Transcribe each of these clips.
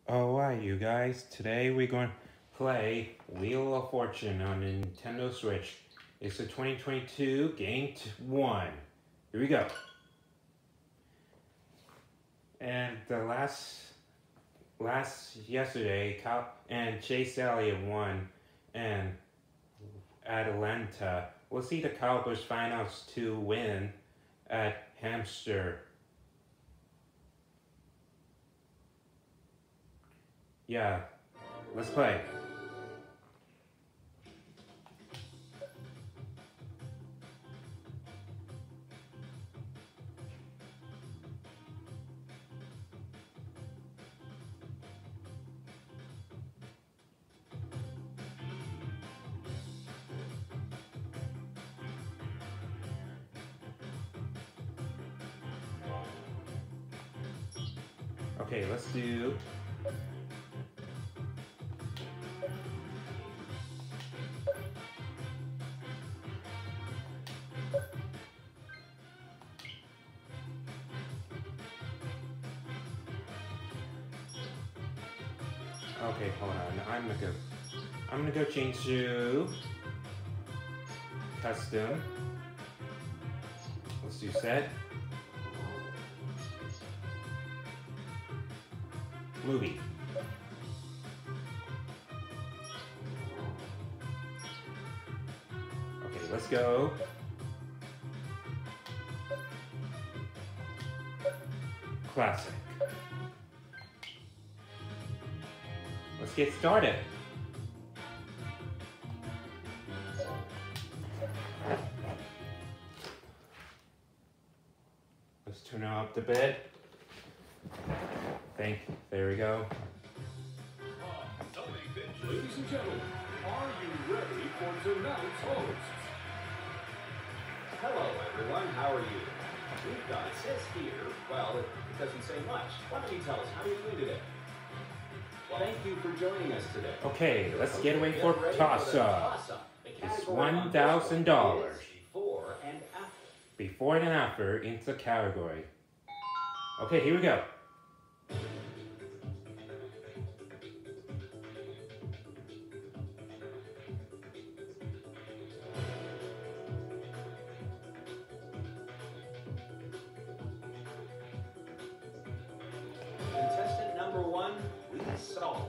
Alright, you guys, today we're going to play Wheel of Fortune on the Nintendo Switch. It's the 2022 Game 1. Here we go. And the yesterday, Cal and Chase Elliott won, and Atlanta. We'll see the Cowboys finals to win at Hamster. Yeah, let's play. Okay, let's do... Okay, hold on. I'm gonna go change to custom. Let's do set. Movie. Okay, let's go. Classic. Let's get started. Let's turn up the bed. There we go. Ladies and gentlemen, are you ready for tonight's hosts? Hello everyone, how are you? We've got, it says here, well, it doesn't say much. Why don't you tell us, how are you doing today? Well, thank you for joining us today. Okay, let's get away for toss-up. It's $1,000. Before and after. Before and after into the category. Okay, here we go. Contestant number 1, please solve.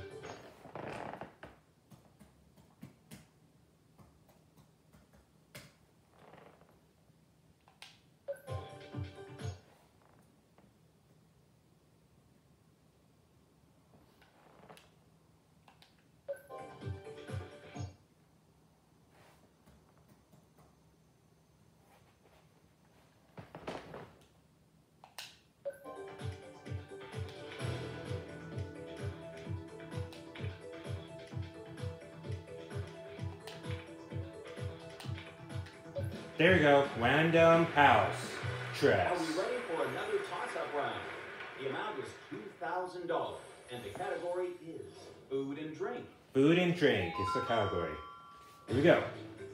There you go. Random house. Are Dress. we ready for another toss-up round? The amount is $2,000, and the category is food and drink. Food and drink is the category. Here we go.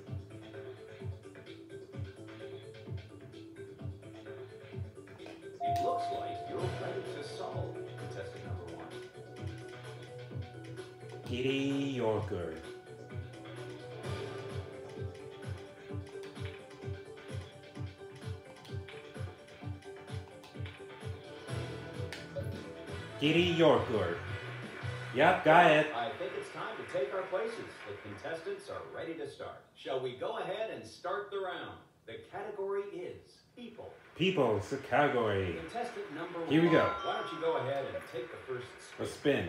It looks like you're ready to solve, contestant number 1. Giddy yogurt. Giddy yogurt. Yep, got it. I think it's time to take our places. The contestants are ready to start. Shall we go ahead and start the round? The category is people. People is the category. Contestant number 1. Here we go. Why don't you go ahead and take the first spin? Let's spin.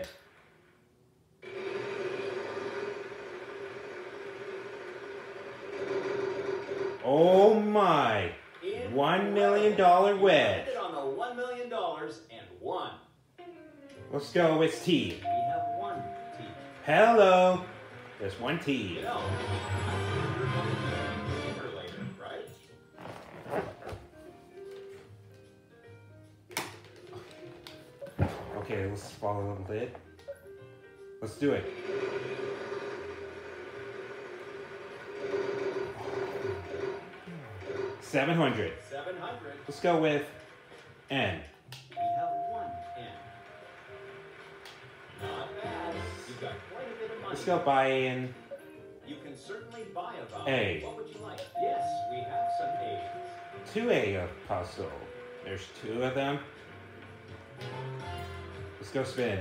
Oh my! $1 million wedge. Landed on the $1 million and won. Let's go with T. We have one T. Hello. There's one T. You know, you're going to be sooner or later, right? Okay, let's follow a little bit. Let's do it. $700. 700. Let's go with N. We have one N. You've got quite a bit of money. Let's go buy in You can certainly buy a vowel. A. What would you like? Yes, we have some A's. 2A of puzzle. There's 2 of them. Let's go spin.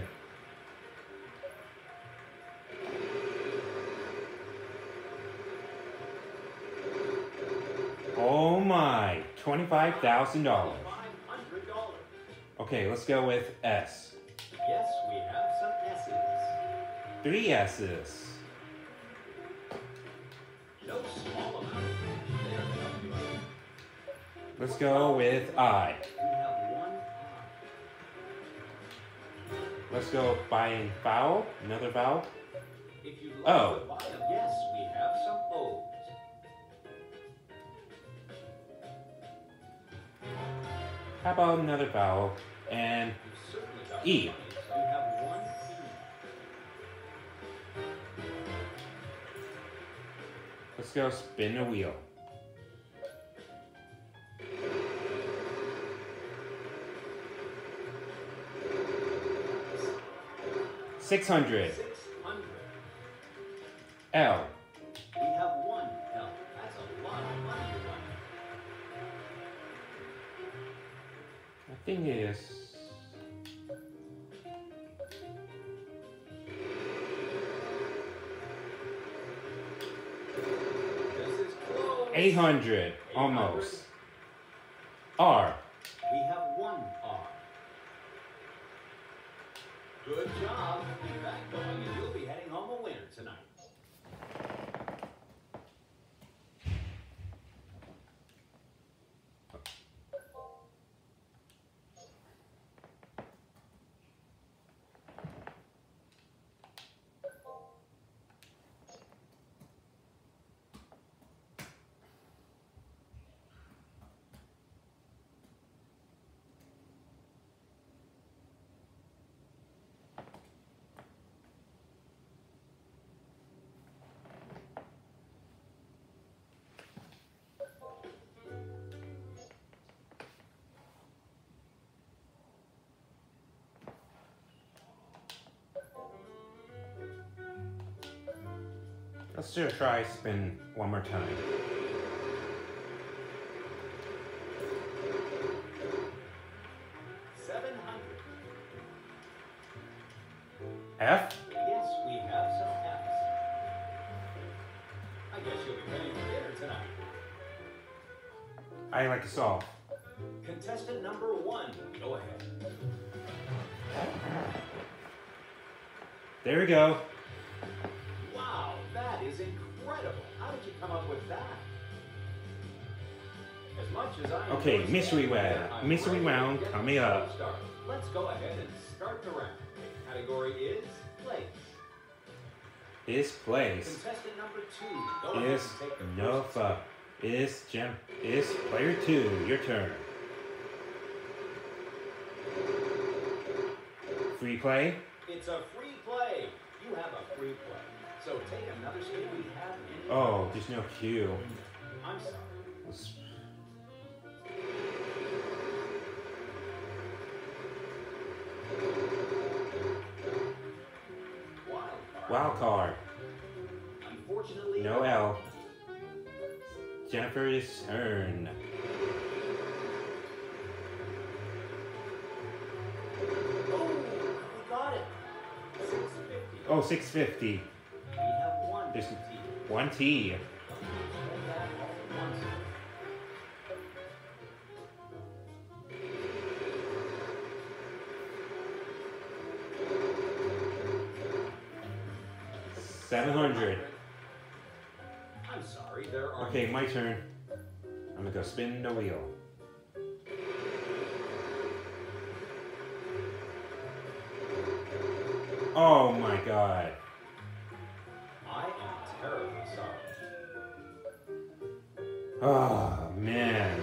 Oh my, $25,000. $500. Okay, let's go with S. Yes, we have some S's. 3 S's. No small amount of cash there to help you out. Let's go with I. We have 1 I. Let's go buy in vowel, another vowel. If you'd like Oh. to buy them, yes, we have some O's. How about another vowel and You've certainly got E. money, so we have 1 E. let's go spin the wheel. $600. 600. L. We have 1 L. That's a lot of money to run. I think it is This is close. 800. Almost. R. We have 1 R. Good job. Keep that going, and you'll be heading home a winner tonight. Let's just try spin one more time. $700. F. Yes, we have some F's. I guess you'll be ready for dinner tonight. I like to solve. Contestant number 1, go ahead. There we go. Wow, that is incredible. How did you come up with that? As much as I Okay, enjoy mystery standing there, round. I'm Mystery ready to round get coming the show up. started. Let's go ahead and start the round. The category is place. Is place. Contestant number 2, go ahead Is and take the no first fuck. Is gem. Is player 2. Your turn. Free play. It's a free play. You have a free play. So take another state we have in. Oh, there's no cue. I'm sorry. Let's- Wild card. Wild card. Unfortunately, No L. Jennifer's turn. Oh, we got it. 650. Oh, 650. We have 1 There's T. 1 T. Spend that all at once. $700. I'm sorry, there are. Okay, my turn. I'm gonna go spin the wheel. Oh my god. I am terribly sorry. Oh man.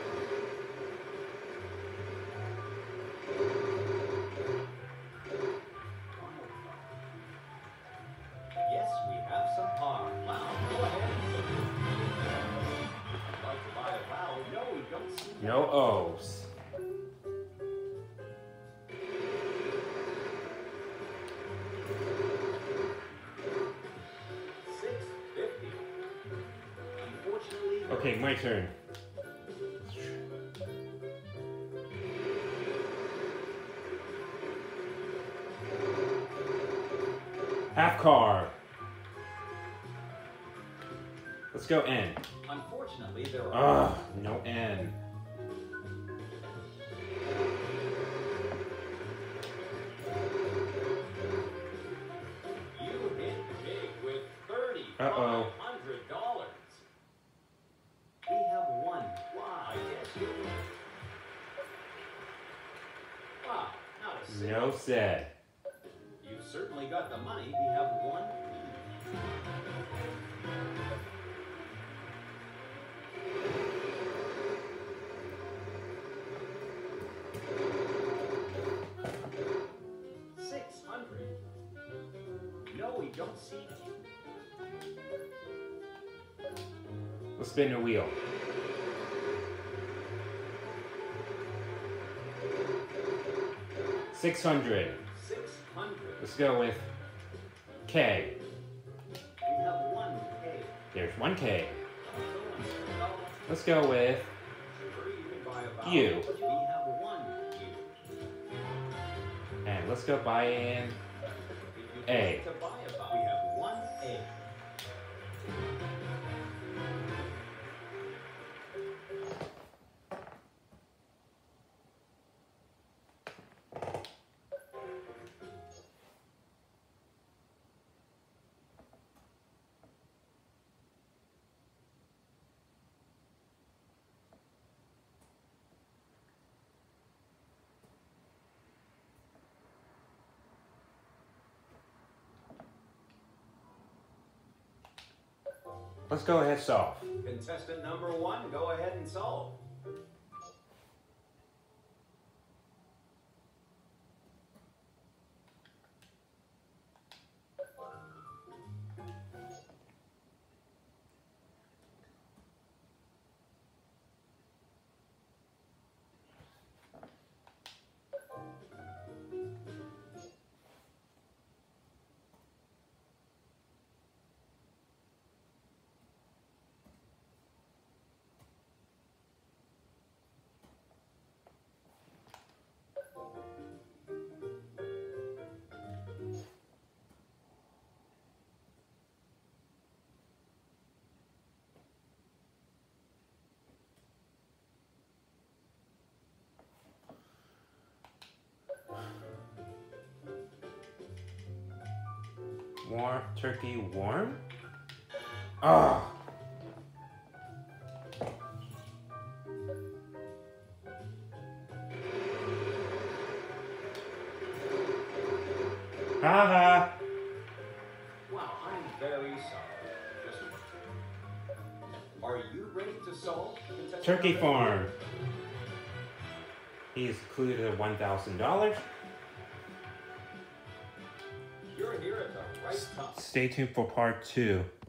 Yes, we have some R. Wow, go ahead. Like to buy a vowel? No, we don't see that. No O's. Okay, my turn. Half car. Let's go N. Unfortunately, there are... Ugh, no N. You hit big with Uh-oh. $3,500. We have one. Wow, I guess you... Wow, not a single. No said. You've certainly got the money. We have one. No, we don't see it. Let's spin the wheel. $600. 600. Let's go with K. We have one K. There's 1K. Let's go with U. We have one U. And let's go buy in A. To buy a vowel, we have one A. Let's go ahead solve. Contestant number 1, go ahead and solve. More turkey warm? Ah. Haha. Wow, I'm very sorry. Listen. Are you ready to solve? Contestant Turkey number farm. He's included $1,000. You're here at the right time. Stay tuned for part 2.